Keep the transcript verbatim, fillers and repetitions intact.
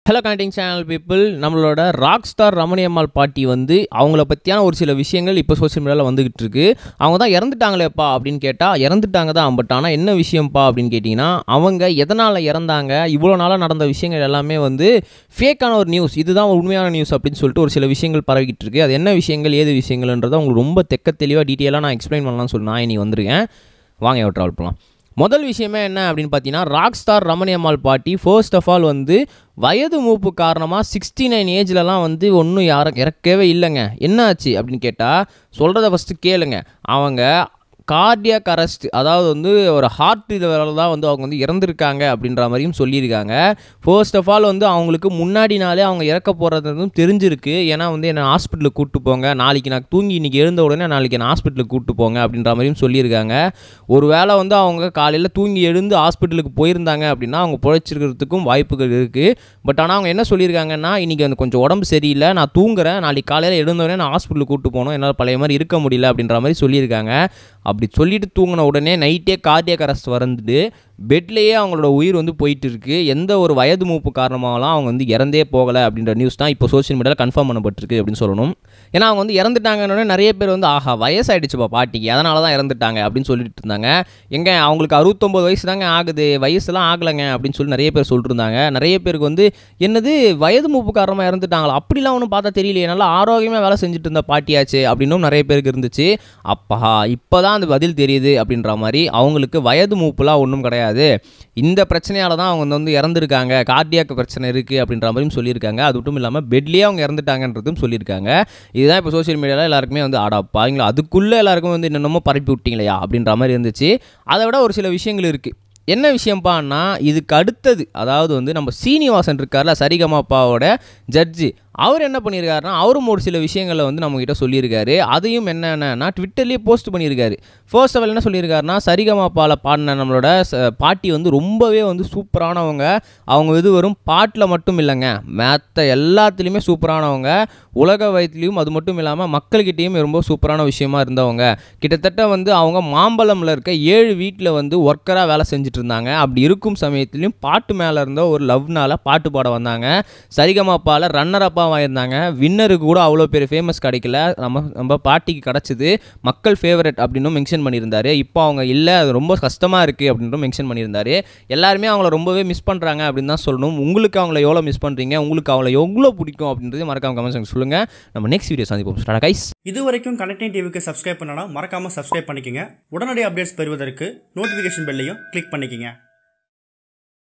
Hello connecting channel people, நம்மளோட rock star Ramani Ammal பாட்டி வந்து அவங்கள பற்றியான ஒரு சில விஷயங்கள் இப்போ சோஷியல் மீடியாவில் வந்துகிட்டு இருக்கு. அவங்க தான் இறந்துட்டாங்களேப்பா அப்படின்னு கேட்டால் இறந்துட்டாங்க தான், பட் ஆனால் என்ன விஷயம்ப்பா அப்படின்னு கேட்டிங்கன்னா, அவங்க எதனால் இறந்தாங்க, இவ்வளோ நாளாக நடந்த விஷயங்கள் எல்லாமே வந்து ஃபேக்கான ஒரு நியூஸ், இதுதான் உண்மையான நியூஸ் அப்படின்னு சொல்லிட்டு ஒரு சில விஷயங்கள் பரவிக்கிட்டு இருக்குது. அது என்ன விஷயங்கள் ஏது விஷயங்கள்ன்றதை உங்களுக்கு ரொம்ப தெக்க தெளிவாக டீட்டெயிலாக நான் எக்ஸ்பிளைன் பண்ணலாம்னு சொல்லி நான் இனி வந்துருக்கேன். வாங்க எவ்வளோ ட்ராவல் பண்ணலாம். முதல் விஷயமே என்ன அப்படின்னு பார்த்தீங்கன்னா, ராக் ஸ்டார் ரமணி அம்மாள் பாட்டி ஃபர்ஸ்ட் ஆஃப் ஆல் வந்து வயது மூப்பு காரணமாக சிக்ஸ்டி நைன் ஏஜ்லலாம் வந்து ஒன்றும் யாரும் இறக்கவே இல்லைங்க. என்ன ஆச்சு அப்படின்னு கேட்டால் சொல்கிறத ஃபஸ்ட்டு கேளுங்க. அவங்க கார்டியாக் அரெஸ்ட், அதாவது வந்து ஒரு ஹார்ட் இதில் தான் வந்து அவங்க வந்து இறந்துருக்காங்க அப்படின்ற மாதிரியும் சொல்லியிருக்காங்க. ஃபர்ஸ்ட் ஆஃப் ஆல் வந்து அவங்களுக்கு முன்னாடி நாளே அவங்க இறக்க போகிறதும் தெரிஞ்சிருக்கு. ஏன்னா வந்து என்னை ஹாஸ்பிட்டலுக்கு கூப்பிட்டு போங்க, நாளைக்கு நான் தூங்கி இன்றைக்கி எழுந்த உடனே நாளைக்கு என்ன ஹாஸ்பிட்டலுக்கு கூப்பிட்டு போங்க அப்படின்ற மாதிரியும் சொல்லியிருக்காங்க. ஒரு வேளை வந்து அவங்க காலையில் தூங்கி எழுந்து ஹாஸ்பிட்டலுக்கு போயிருந்தாங்க அப்படின்னா அவங்க பிழைச்சிருக்கிறதுக்கும் வாய்ப்புகள் இருக்குது. பட் ஆனால் அவங்க என்ன சொல்லியிருக்காங்கன்னா, இன்றைக்கி வந்து கொஞ்சம் உடம்பு சரியில்லை, நான் தூங்குறேன், நாளைக்கு காலையில் எழுந்தோடனே நான் ஹாஸ்பிட்டலுக்கு கூப்பிட்டு போகணும், என்னால் பழைய மாதிரி இருக்க முடியல அப்படின்ற மாதிரி சொல்லியிருக்காங்க. அப்படி சொல்லிட்டு தூங்கின உடனே நைட்டே கார்டியாக் அரெஸ்ட் வந்துட்டு பெட்லேயே அவங்களோட உயிர் வந்து போயிட்டு இருக்கு. எந்த ஒரு வயது மூப்பு காரணமாகலாம் அவங்க வந்து இறந்தே போகலை அப்படின்ற நியூஸ் தான் இப்போ சோஷியல் மீடியாவில் கன்ஃபார்ம் பண்ணப்பட்டிருக்கு அப்படின்னு சொல்லணும். ஏன்னா அவங்க வந்து இறந்துட்டாங்கன்னு நிறைய பேர் வந்து ஆஹா வயசாகிடுச்சுப்பா பாட்டிக்கு, அதனால தான் இறந்துட்டாங்க அப்படின்னு சொல்லிட்டு இருந்தாங்க. எங்க அவங்களுக்கு அறுபத்தொம்பது வயசு தாங்க ஆகுது, வயசுலாம் ஆகலைங்க அப்படின்னு சொல்லி நிறைய பேர் சொல்லிட்டு இருந்தாங்க. நிறைய பேருக்கு வந்து என்னது வயது மூப்பு காரணமாக இறந்துட்டாங்களா, அப்படிலாம் ஒன்றும் பார்த்தா தெரியலையே, நல்லா ஆரோக்கியமாக வேலை செஞ்சுட்டு இருந்த பாட்டியாச்சு அப்படின்னும் நிறைய பேருக்கு இருந்துச்சு. அப்பா இப்போ தான் அந்த பதில் தெரியுது அப்படின்ற மாதிரி. அவங்களுக்கு வயது மூப்புலாம் ஒன்றும் கிடையாது, இந்த பிரச்சனையால தான் அவங்க வந்து இறந்துருக்காங்க, கார்டியாக் பிரச்சனை இருக்குது அப்படின்ற மாதிரியும் சொல்லியிருக்காங்க. அது மட்டும் இல்லாமல் பெட்லேயே அவங்க இறந்துட்டாங்கன்றதும் சொல்லியிருக்காங்க. இதுதான் இப்போ சோஷியல் மீடியாவில் எல்லாருக்குமே வந்து ஆடாப்பாங்களா, அதுக்குள்ளே எல்லாருக்கும் வந்து என்னென்னமோ பரப்பி விட்டீங்களையா அப்படின்ற மாதிரி இருந்துச்சு. அதை விட ஒரு சில விஷயங்கள் இருக்குது. என்ன விஷயம்ப்பான்னா, இதுக்கு அடுத்தது அதாவது வந்து நம்ம ஸ்ரீனிவாசன் இருக்கார்ல, சரிகமாப்பாவோட ஜட்ஜி, அவர் என்ன பண்ணியிருக்காருன்னா, அவரும் ஒரு சில விஷயங்களை வந்து நம்மக்கிட்ட சொல்லியிருக்காரு. அதையும் என்னென்னா ட்விட்டர்லேயே போஸ்ட் பண்ணியிருக்காரு. ஃபர்ஸ்ட் ஆஃப் ஆல் என்ன சொல்லியிருக்காருன்னா, சரிகமாப்பாவில் பாடின நம்மளோட பாட்டி வந்து ரொம்பவே வந்து சூப்பரானவங்க, அவங்க இது வரும் பாட்டில் மட்டும் இல்லைங்க, மற்ற எல்லாத்துலேயுமே சூப்பரானவங்க, உலக வயத்துலேயும் அது மட்டும் இல்லாமல் மக்கள்கிட்டையும் ரொம்ப சூப்பரான விஷயமா இருந்தவங்க. கிட்டத்தட்ட வந்து அவங்க மாம்பழமில் இருக்க ஏழு வீட்டில் வந்து ஒர்க்கராக வேலை செஞ்சுட்டு இருந்தாங்க. அப்படி இருக்கும் சமயத்துலையும் பாட்டு மேலே இருந்த ஒரு லவ்னால் பாட்டு பாட வந்தாங்க. சரிகமாப்பாவில் ரன்னர் அப்பா வாயிருந்தாங்க. வின்னருக்கு கூட அவ்வளோ பேர் ஃபேமஸ் கிடைக்கல, நம்ம நம்ம பாட்டிக்கு கிடச்சிது, மக்கள் ஃபேவரட் அப்படின்னு மென்ஷன் பண்ணியிருந்தாரு. இப்போ அவங்க இல்லை, அது ரொம்ப கஷ்டமாக இருக்குது அப்படின்னும் மென்ஷன் பண்ணியிருந்தாரு. எல்லாருமே அவங்கள ரொம்பவே மிஸ் பண்ணுறாங்க அப்படின்னு தான் சொல்லணும். உங்களுக்கு அவங்கள எவ்வளோ மிஸ் பண்ணுறீங்க, உங்களுக்கு அவங்கள எவ்வளோ பிடிக்கும் அப்படின்றது மறக்காம கமெண்ட்ஸ் சொல்லுங்கள். நம்ம நெக்ஸ்ட் வீடியோ சந்திப்போம். Start guys. இது வரைக்கும் கனெக்டிங் டிவிக்கு சப்ஸ்கிரைப் பண்ணனா மறக்காம சப்ஸ்கிரைப் பண்ணிக்கங்க. உடனடி அப்டேட்ஸ் பெறுவதற்கு நோட்டிஃபிகேஷன் பெல்லையும் கிளிக் பண்ணிக்கங்க.